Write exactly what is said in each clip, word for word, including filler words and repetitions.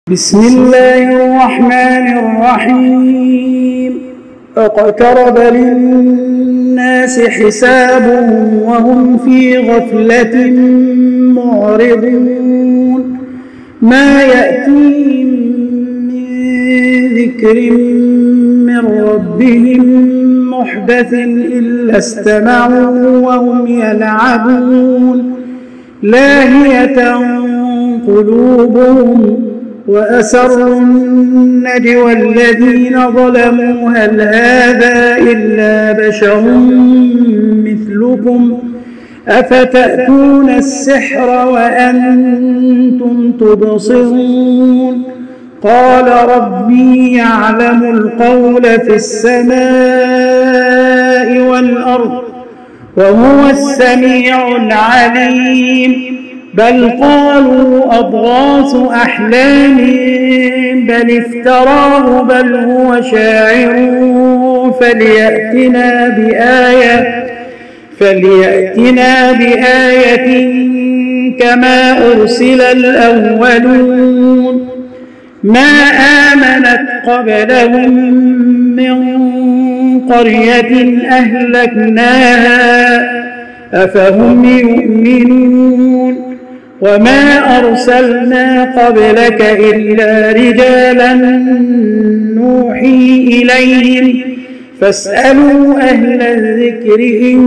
بسم الله الرحمن الرحيم اقترب للناس حسابهم وهم في غفلة معرضون ما يأتيهم من ذكر من ربهم محدث إلا استمعوا وهم يلعبون لاهية قلوبهم وأسروا النجوى الذين ظلموا هل هذا إلا بشر مثلكم أفتأتون السحر وأنتم تبصرون قال ربي يعلم القول في السماء والأرض وهو السميع العليم بل قالوا أضغاث أحلام بل افتراه بل هو شاعر فليأتنا بآية فليأتنا بآية كما أرسل الأولون ما آمنت قبلهم من قرية أهلكناها أفهم يؤمنون وما أرسلنا قبلك إلا رجالا نوحي إليهم فاسألوا أهل الذكر إن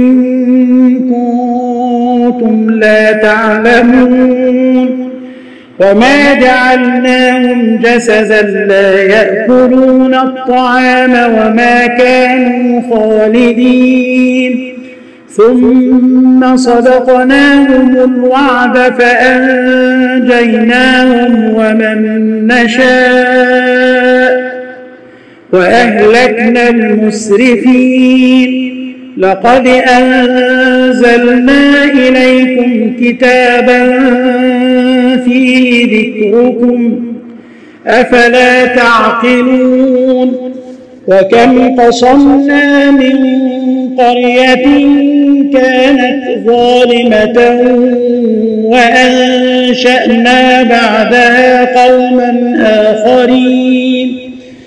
كنتم لا تعلمون وما جعلناهم جسدا لا يأكلون الطعام وما كانوا خالدين ثم صدقناهم الوعد فأنجيناهم ومن نشاء وأهلكنا المسرفين لقد أنزلنا إليكم كتابا فيه ذكركم أفلا تعقلون وكم قصمنا من قرية كانت ظالمة وأنشأنا بعدها قوما آخرين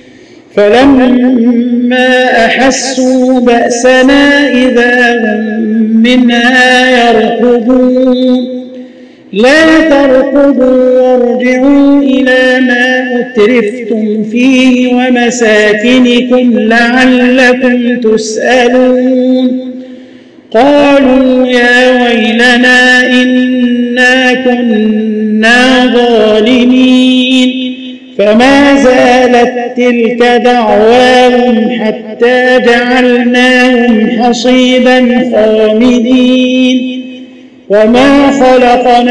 فلما أحسوا بأسنا إذا هم منها يركضون لا تركضوا وارجعوا إلى ما أترفتم فيه ومساكنكم لعلكم تسألون قالوا يا ويلنا إنا كنا ظالمين فما زالت تلك دعواهم حتى جعلناهم حصيدا خامدين وما خلقنا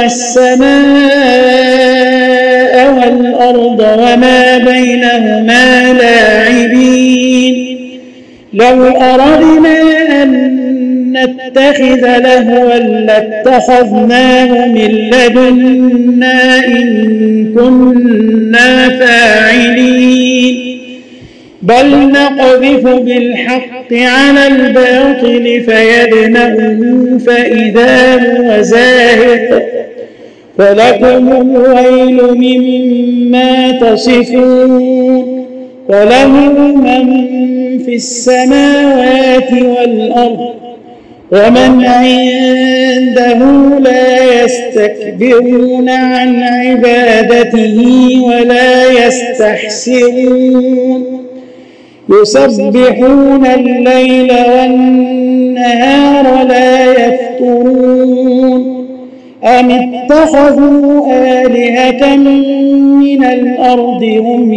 السماء والأرض وما بينهما لاعبين لو أردنا أن نتخذ لهوا لاتخذناه من لدنا إن كنا فاعلين بل نقذف بالحق على الباطل فيدمغه فإذا هو زاهق فلكم الويل مما تصفون وله من في السماوات والأرض ومن عنده لا يستكبرون عن عبادته ولا يستحسرون يسبحون الليل والنهار لا يفترون أم اتخذوا آلهة من الأرض هم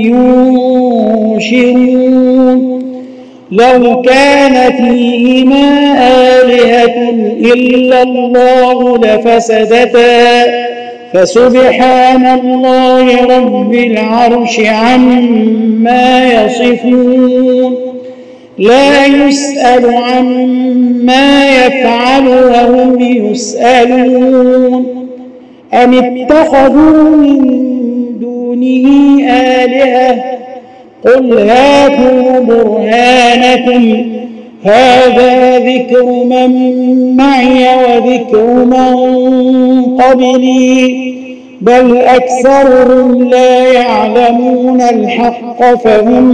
ينشرون لو كان فيهما آلهة إلا الله لفسدتا فسبحان الله رب العرش عما يصفون لا يسأل عما يفعل وهم يسألون أم اتخذوا من دونه آلهة قل هاتوا برهانكم هذا ذكر من معي وذكر من قبلي بل أكثرهم لا يعلمون الحق فهم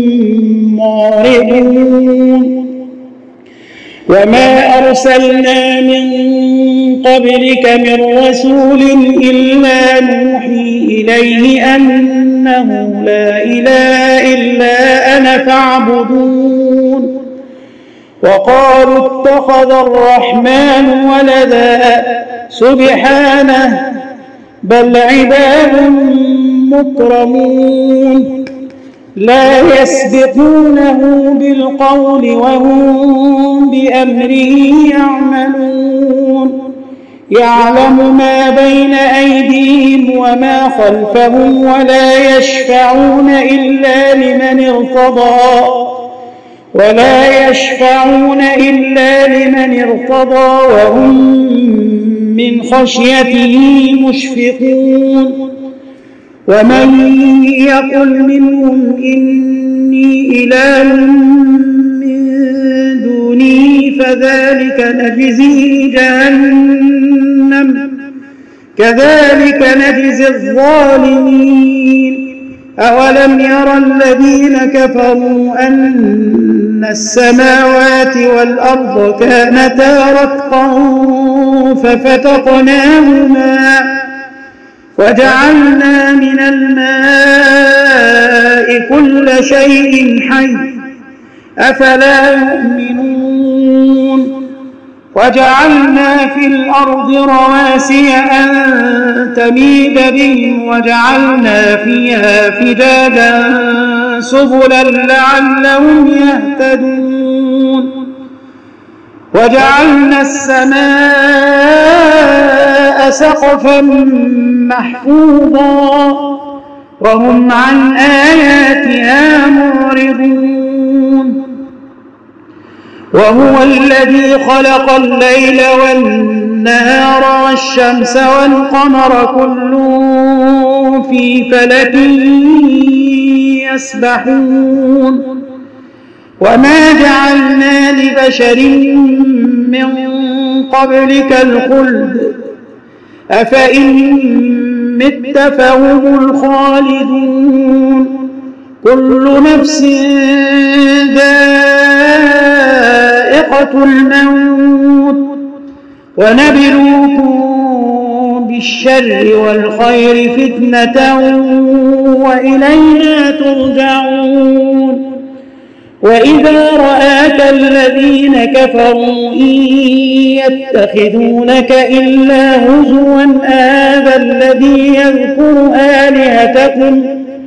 معرضون وما أرسلنا من قبلك من رسول إلا نوحي إليه أنه لا إله إلا أنا فاعبدون وقالوا اتخذ الرحمن ولدا سبحانه بل عباد مكرمون لا يسبقونه بالقول وهم بأمره يعملون يعلم ما بين أيديهم وما خلفهم ولا يشفعون إلا لمن ارتضى ولا يشفعون إلا لمن ارتضى وهم من خشيته مشفقون ومن يقل منهم إني إله من دونه فذلك نجزيه جهنم كذلك نجزي الظالمين أولم يرى الذين كفروا أن السماوات والأرض كانتا رتقا ففتقناهما وجعلنا من الماء كل شيء حي أفلا يؤمنون وجعلنا في الأرض رواسي أن تميد بهم وجعلنا فيها فجاجا سبلا لعلهم يهتدون وجعلنا السماء سقفا محفوظا وهم عن آياتها معرضون وهو الذي خلق الليل والنهار والشمس والقمر كل في فلك يسبحون وما جعلنا لبشر من قبلك الخلد أفإن مت فهم الخالدون كل نفس ذائقة الموت ونبلوكم بالشر والخير فتنة وإلينا ترجعون وإذا رآك الذين كفروا إن يتخذونك إلا هزوا هذا الذي يذكر آلهتكم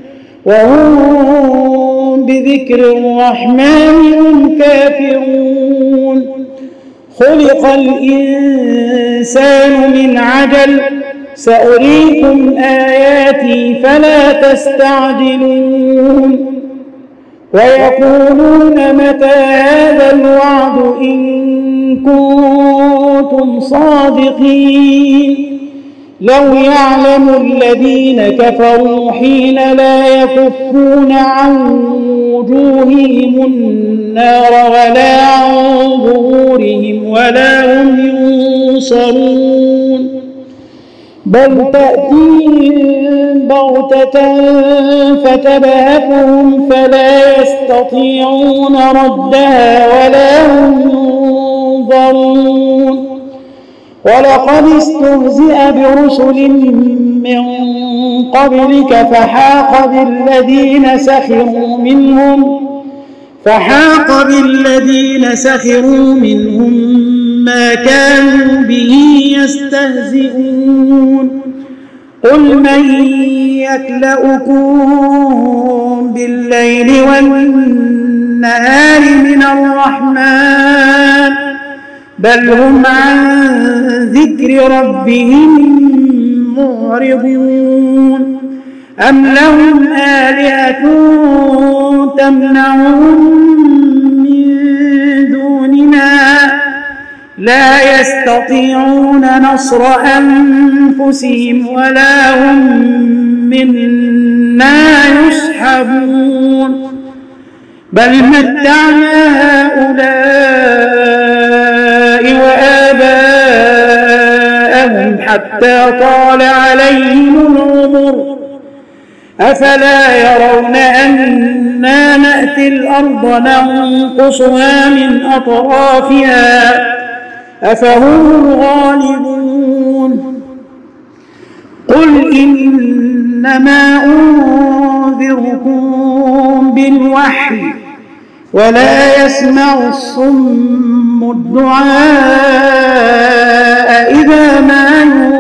وهم بذكر الرحمن هم كافرون خلق الإنسان من عجل سأريكم آياتي فلا تستعجلون ويقولون متى هذا الوعد إن كنتم صادقين لو يعلم الذين كفروا حين لا يكفون عن وجوههم النار ولا عن ظهورهم ولا هم ينصرون بل تأتيهم بغتة فتبهتهم فلا يستطيعون ردها ولا هم ينظرون ولقد استهزئ برسل من قبلك فحاق بالذين سخروا منهم فحاق بالذين سخروا منهم ما كانوا به يستهزئون قل من يكلؤكم بالليل والنهار من الرحمن بل هم عن ذكر ربهم معرضون أم لهم آلهة تمنعهم من دوننا لا يستطيعون نصر أنفسهم ولا هم منا يسحبون بل متعنا هؤلاء وآباءهم حتى حتى طال عليهم العمر أفلا يرون أنا نأتي الأرض ننقصها من أطرافها أفهم الغالبون قل إنما أنذركم بالوحي ولا يسمع الصم الدعاء إذا ما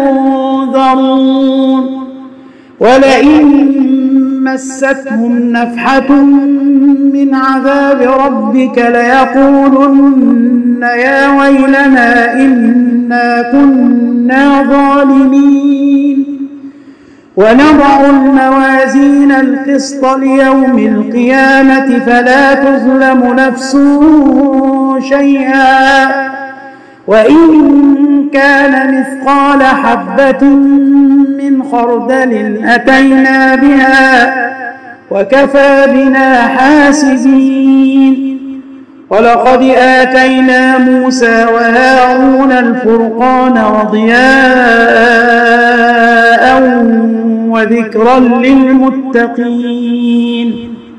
ينذرون ولئن مستهم نفحة من عذاب ربك ليقولن يا ويلنا إنا كنا ظالمين ونضع الموازين القسط ليوم القيامة فلا تظلم نفس شيئا وإن كان مثقال حبة من خردل أتينا بها وكفى بنا حاسبين ولقد آتينا موسى وهارون الفرقان وضياء وذكرا للمتقين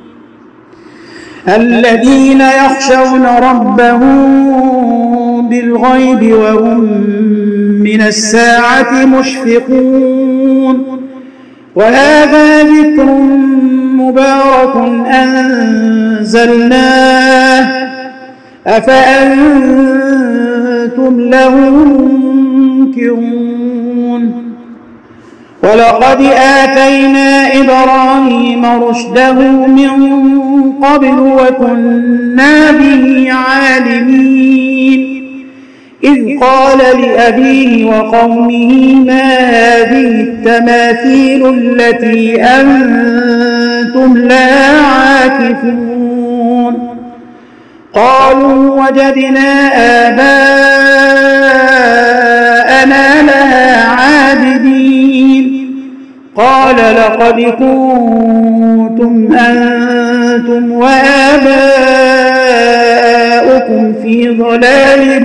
الذين يخشون ربهم بالغيب وهم من الساعة مشفقون وهذا ذكر مبارك أنزلناه أفأنتم له منكرون ولقد آتينا إبراهيم رشده من قبل وكنا به عالمين إذ قال لأبيه وقومه ما هذه التماثيل التي أنتم لها عاكفون قالوا وجدنا آباءنا لها عابدين قال لقد كنتم أنتم وآباؤكم في ضلال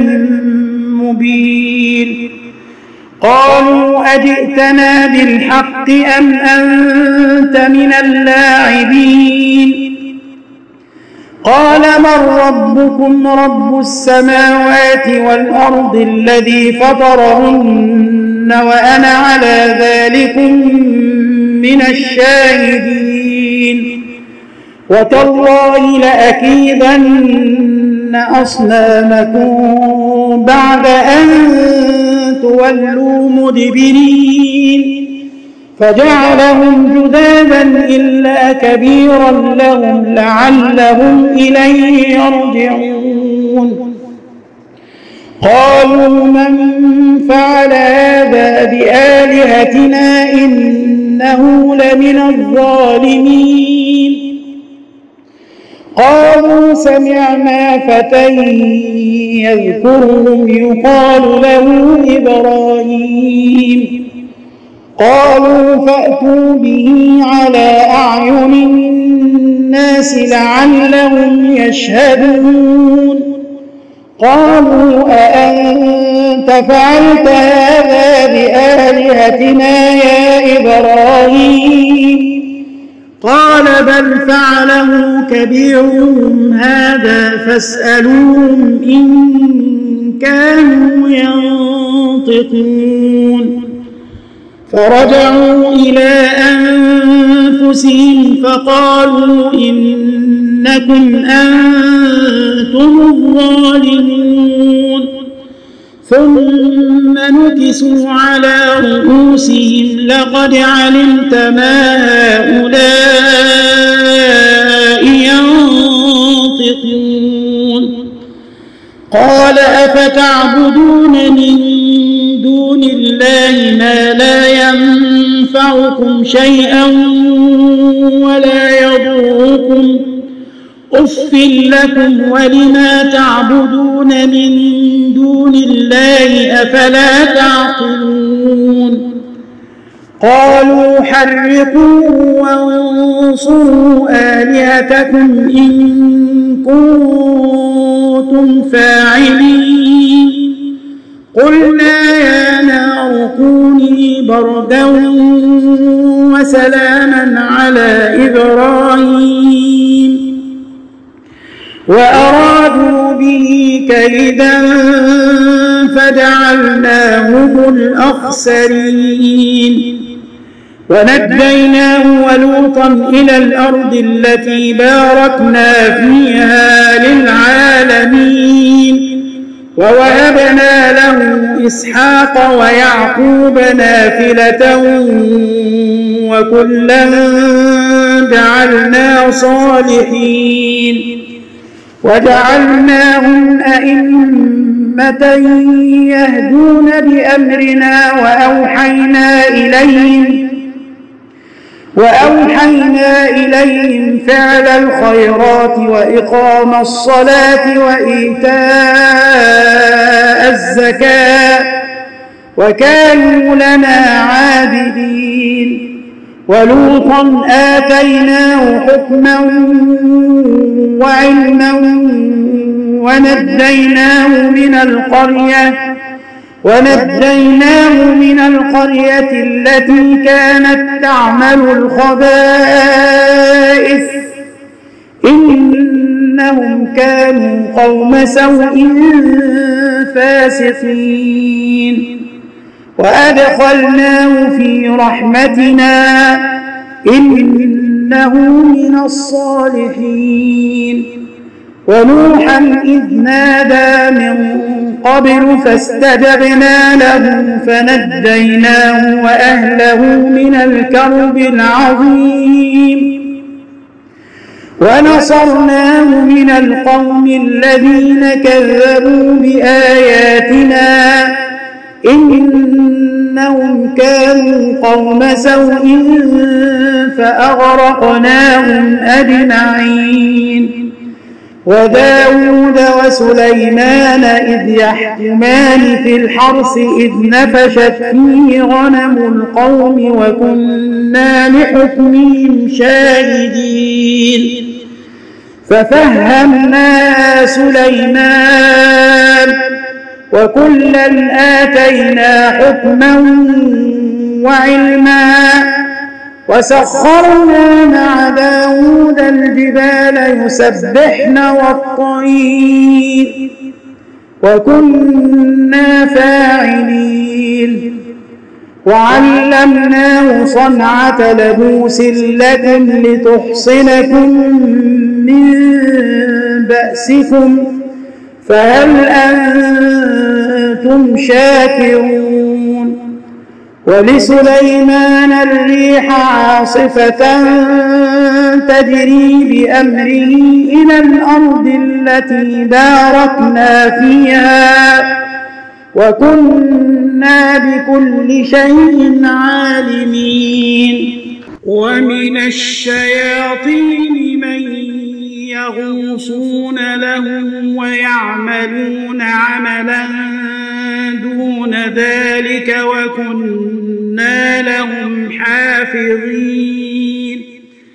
مبين قالوا أجئتنا بالحق أم أنت من اللاعبين قال من ربكم رب السماوات والأرض الذي فطرهن وأنا على ذلك من الشاهدين وتالله لأكيدن أصنامكم بعد أن تولوا مدبرين فجعلهم جذابا إلا كبيرا لهم لعلهم إليه يرجعون قالوا من فعل هذا بآلهتنا إنه لمن الظالمين قالوا سمعنا فتى يذكرهم يقال له إبراهيم قالوا فأتوا به على أعين الناس لعلهم يشهدون قالوا أأنت فعلت هذا بآلهتنا يا إبراهيم قال بل فعله كبيرهم هذا فاسألوهم إن كانوا ينطقون فرجعوا إلى أنفسهم فقالوا إنكم أنتم الظالمون ثم نكسوا على رؤوسهم لقد علمت ما هؤلاء ينطقون قال أفتعبدون من دون الله ما لا ينفعكم شيئا ولا يضركم أف لكم ولما تعبدون من دون الله أفلا تعقلون قالوا حرقوه وانصروا آلهتكم إن كنتم فاعلين قلنا يا نار كوني بردا وسلاما على إبراهيم وأرادوا به كيدا فجعلناهم الأخسرين ونجيناه ولوطا إلى الأرض التي باركنا فيها للعالمين ووهبنا له إسحاق ويعقوب نافلة وكلا جعلنا صالحين وجعلناهم أئمة يهدون بأمرنا وأوحينا إليهم وأوحينا إليهم فعل الخيرات وإقام الصلاة وإيتاء الزكاة وكانوا لنا عابدين ولوطا آتيناه حكما وعلما ونجيناه من القرية ونجيناه من القرية التي كانت تعمل الخبائث إنهم كانوا قوم سوء فاسقين وأدخلناه في رحمتنا إنه من الصالحين ونوحا إذ نادى من قبل فاستجبنا له فنجيناه وأهله من الكرب العظيم ونصرناه من القوم الذين كذبوا بآياتنا إنهم كانوا قوم سوء فأغرقناهم أجمعين وداود وسليمان إذ يحكمان في الحرث إذ نفشت فيه غنم القوم وكنا لحكمهم شاهدين ففهمنا سليمان وكلا آتينا حكما وعلما وسخرنا مع داود الجبال يسبحن والطير وكنا فاعلين وعلمناه صنعة لبوس لكم لتحصنكم من بأسكم فهل أنتم شاكرون ولسليمان الريح عاصفة تجري بأمره إلى الأرض التي باركنا فيها وكنا بكل شيء عالمين ومن الشياطين من يغوصون له ويعملون عملا دون ذلك وكنا لهم حافظين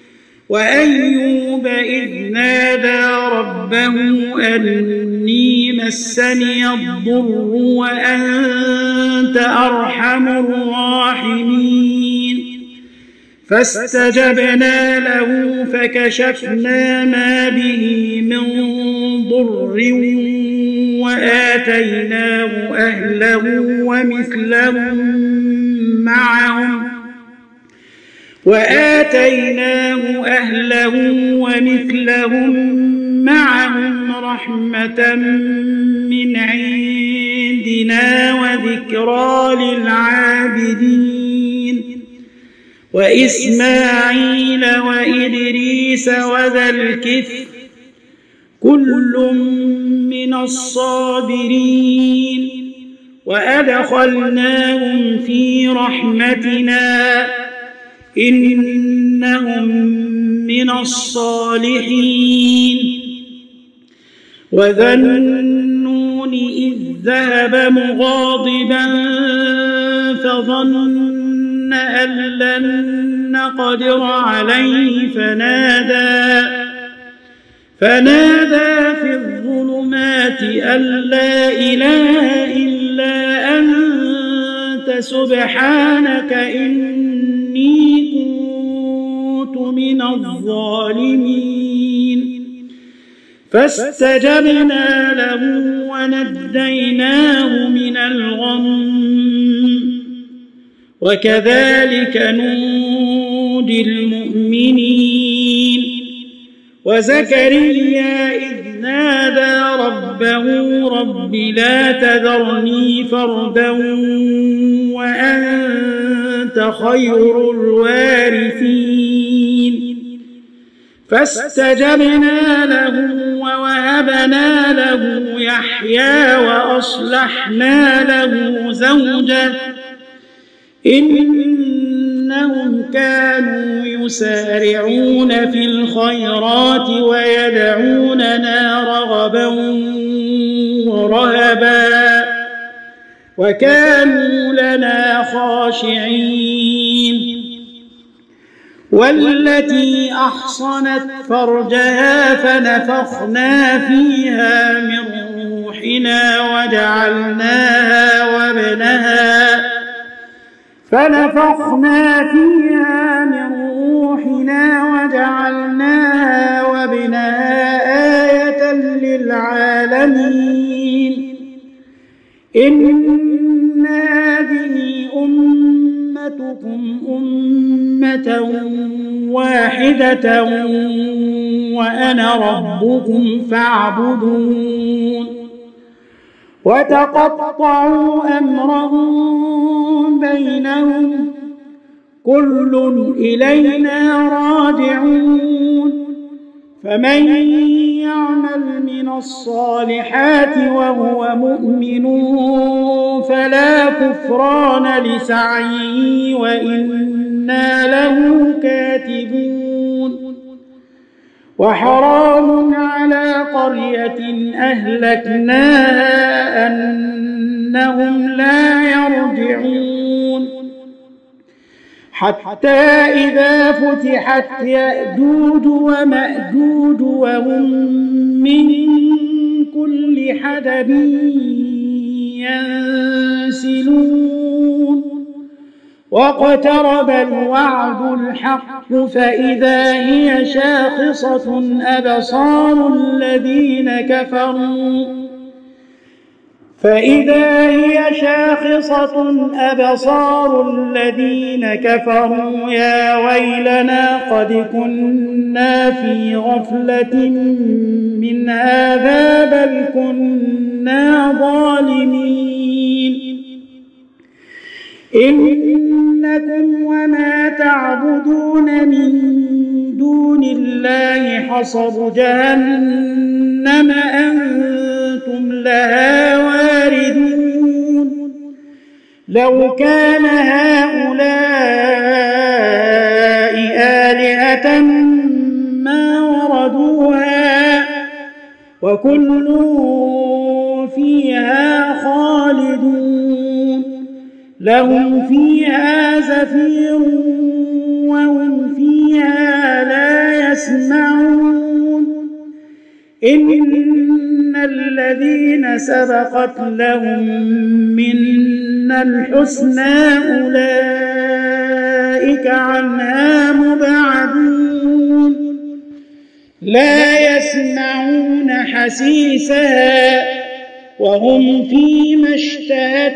وأيوب إذ نادى ربه أني مسني الضر وأنت أرحم الراحمين فاستجبنا له فكشفنا ما به من ضر وآتيناه أهله ومثلهم معهم وآتيناه أهله ومثلهم معهم رحمة من عندنا وذكرى للعابدين وإسماعيل وإدريس وذا الكفل كل من الصابرين وأدخلناهم في رحمتنا إنهم من الصالحين وذا النون إذ ذهب مغاضبا فظن أن لن نقدر عليه فنادى فنادى في الظلمات أن لا إله إلا أنت سبحانك إني كنت من الظالمين فاستجبنا له ونجيناه من الغم وكذلك ننجي المؤمنين وزكريا إذ نادى ربه رب لا تذرني فردا وأنت خير الوارثين فاستجبنا له ووهبنا له يحيى وأصلحنا له زوجه إنهم كانوا يسارعون في الخيرات ويدعوننا رغبا ورهبا وكانوا لنا خاشعين والتي أحصنت فرجها فنفخنا فيها من روحنا وجعلناها وابنها فنفخنا فيها من روحنا وجعلناها وابنها آية للعالمين إن هذه أمتكم أمة واحدة وأنا ربكم فاعبدون وتقطعوا أمرهم بينهم كل إلينا راجعون فمن يعمل من الصالحات وهو مؤمن فلا كفران لسعيه وإنا له كاتبون وحرام على قرية أهلكناها أنهم لا يرجعون حتى إذا فتحت يأجوج ومأجوج وهم من كل حدب ينسلون واقترب الوعد الحق فإذا هي شاخصة أبصار الذين كفروا فإذا هي شاخصة أبصار الذين كفروا يا ويلنا قد كنا في غفلة من هذا بل كنا ظالمين إنكم وما تعبدون من دون الله حصب جهنم أنتم لها واردون لو كان هؤلاء آلهة ما وردوها وكل فيها خالدون لهم فيها زفير وهم فيها لا يسمعون إن الذين سبقت لهم منا الحسنى أولئك عنها مبعدون لا يسمعون حسيسها وهم فيما اشتهت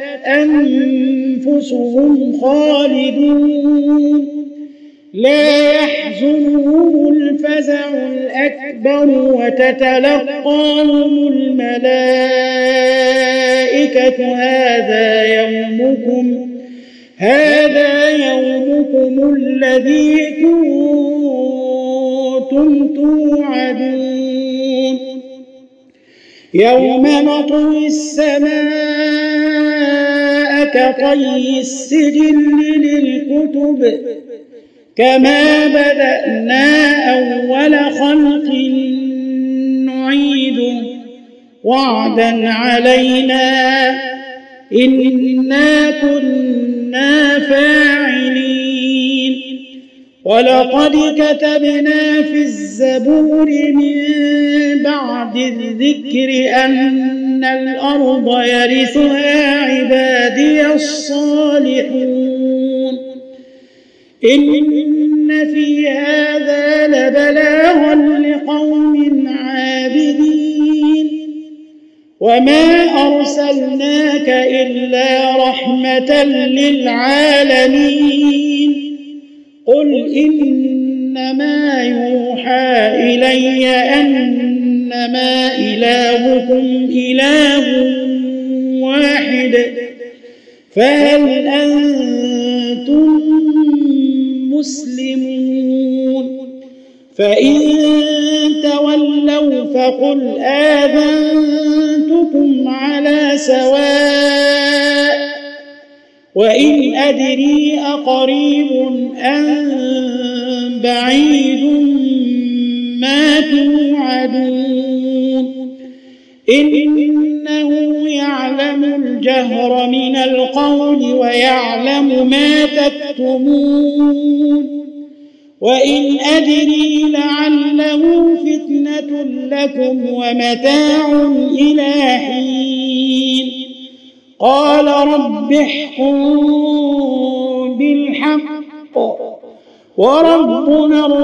أنفسهم خالدون لا يحزنهم الفزع الأكبر وتتلقاهم الملائكة هذا يومكم هذا يومكم الذي كنتم توعدون يوم نطوي السماء كطي السجل للكتب كما بدأنا أول خلق نعيده وعدا علينا إنا كنا فاعلين ولقد كتبنا في الزبور من بعد الذكر أن إن الأرض يرثها عبادي الصالحون إن في هذا لبلاغا لقوم عابدين وما أرسلناك إلا رحمة للعالمين قل إنما يوحى إلي أنما إلهكم إله واحد فهل أنتم مسلمون فإن تولوا فقل آذنتكم على سواء وإن أدري أقريب أم بعيد ما توعدون إنه يعلم الجهر من القول ويعلم ما تكتمون وإن أدري لعله فتنة لكم ومتاع إلى حين قال رب احكم بالحق وربنا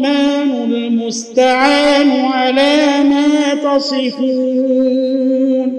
الرحمن المستعان على ما تصفون